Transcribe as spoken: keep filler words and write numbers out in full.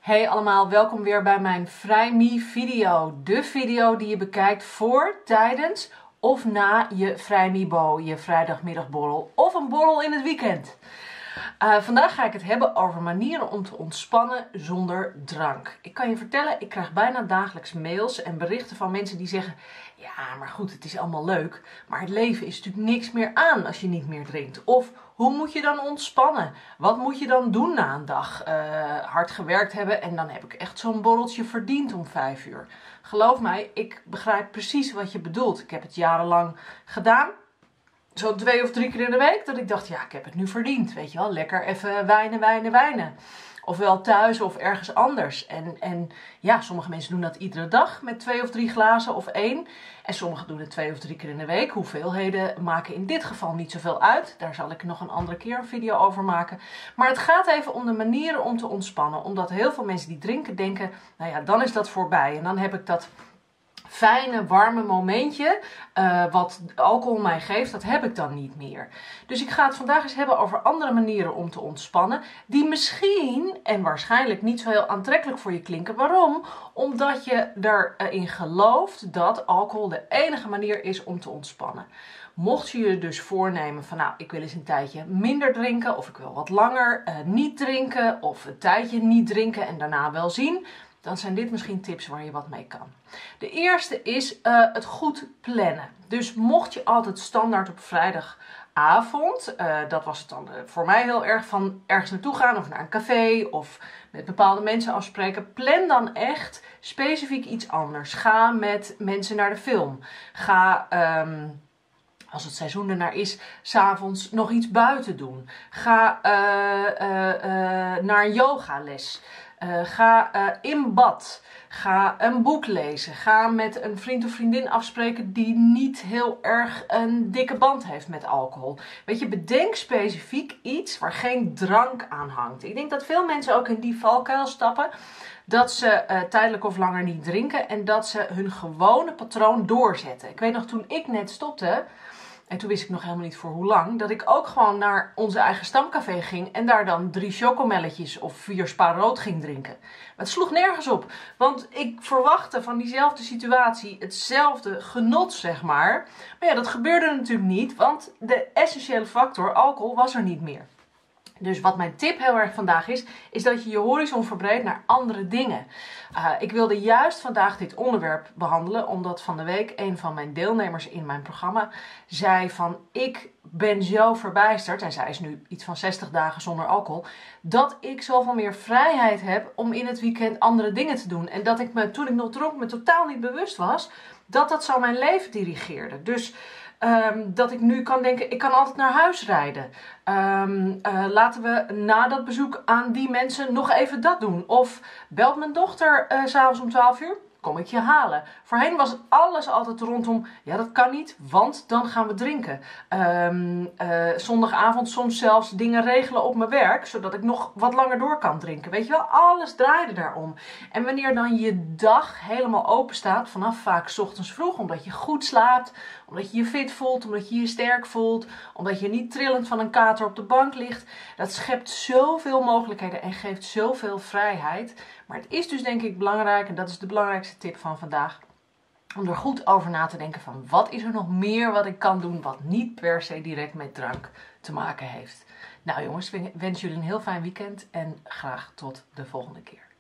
Hey allemaal, welkom weer bij mijn Vrijme video. De video die je bekijkt voor, tijdens of na je Vrijmebo, je vrijdagmiddagborrel of een borrel in het weekend. Uh, vandaag ga ik het hebben over manieren om te ontspannen zonder drank. Ik kan je vertellen, ik krijg bijna dagelijks mails en berichten van mensen die zeggen: ja, maar goed, het is allemaal leuk, maar het leven is natuurlijk niks meer aan als je niet meer drinkt. Of hoe moet je dan ontspannen? Wat moet je dan doen na een dag uh, hard gewerkt hebben en dan heb ik echt zo'n borreltje verdiend om vijf uur. Geloof mij, ik begrijp precies wat je bedoelt. Ik heb het jarenlang gedaan. Zo twee of drie keer in de week, dat ik dacht, ja, ik heb het nu verdiend. Weet je wel, lekker even wijnen, wijnen, wijnen. Ofwel thuis of ergens anders. En, en ja, sommige mensen doen dat iedere dag met twee of drie glazen of één. En sommigen doen het twee of drie keer in de week. Hoeveelheden maken in dit geval niet zoveel uit. Daar zal ik nog een andere keer een video over maken. Maar het gaat even om de manieren om te ontspannen. Omdat heel veel mensen die drinken denken, nou ja, dan is dat voorbij. En dan heb ik dat fijne, warme momentje, uh, wat alcohol mij geeft, dat heb ik dan niet meer. Dus ik ga het vandaag eens hebben over andere manieren om te ontspannen, die misschien en waarschijnlijk niet zo heel aantrekkelijk voor je klinken. Waarom? Omdat je erin gelooft dat alcohol de enige manier is om te ontspannen. Mocht je je dus voornemen van, nou, ik wil eens een tijdje minder drinken, of ik wil wat langer uh, niet drinken, of een tijdje niet drinken en daarna wel zien, dan zijn dit misschien tips waar je wat mee kan. De eerste is uh, het goed plannen. Dus mocht je altijd standaard op vrijdagavond, uh, dat was het dan uh, voor mij heel erg van ergens naartoe gaan of naar een café of met bepaalde mensen afspreken. Plan dan echt specifiek iets anders. Ga met mensen naar de film. Ga, um, als het seizoen ernaar is, 's avonds nog iets buiten doen. Ga uh, uh, uh, naar een yogales. Uh, ga uh, in bad. Ga een boek lezen. Ga met een vriend of vriendin afspreken die niet heel erg een dikke band heeft met alcohol. Weet je, bedenk specifiek iets waar geen drank aan hangt. Ik denk dat veel mensen ook in die valkuil stappen. Dat ze uh, tijdelijk of langer niet drinken en dat ze hun gewone patroon doorzetten. Ik weet nog, toen ik net stopte, en toen wist ik nog helemaal niet voor hoe lang, dat ik ook gewoon naar onze eigen stamcafé ging en daar dan drie chocomelletjes of vier Spa rood ging drinken. Maar het sloeg nergens op, want ik verwachtte van diezelfde situatie hetzelfde genot, zeg maar. Maar ja, dat gebeurde natuurlijk niet, want de essentiële factor, alcohol, was er niet meer. Dus wat mijn tip heel erg vandaag is, is dat je je horizon verbreedt naar andere dingen. Uh, ik wilde juist vandaag dit onderwerp behandelen, omdat van de week een van mijn deelnemers in mijn programma zei van, ik ben zo verbijsterd, en zij is nu iets van zestig dagen zonder alcohol, dat ik zoveel meer vrijheid heb om in het weekend andere dingen te doen. En dat ik me, toen ik nog dronk, me totaal niet bewust was dat dat zo mijn leven dirigeerde. Dus Um, dat ik nu kan denken, ik kan altijd naar huis rijden. Um, uh, laten we na dat bezoek aan die mensen nog even dat doen. Of belt mijn dochter uh, 's avonds om twaalf uur, kom ik je halen. Voorheen was het alles altijd rondom, ja, dat kan niet, want dan gaan we drinken. Um, uh, zondagavond soms zelfs dingen regelen op mijn werk, zodat ik nog wat langer door kan drinken. Weet je wel, alles draaide daarom. En wanneer dan je dag helemaal open staat, vanaf vaak 's ochtends vroeg, omdat je goed slaapt, omdat je je fit voelt, omdat je je sterk voelt, omdat je niet trillend van een kater op de bank ligt. Dat schept zoveel mogelijkheden en geeft zoveel vrijheid. Maar het is dus denk ik belangrijk, en dat is de belangrijkste tip van vandaag, om er goed over na te denken van, wat is er nog meer wat ik kan doen wat niet per se direct met drank te maken heeft. Nou jongens, ik wens jullie een heel fijn weekend en graag tot de volgende keer.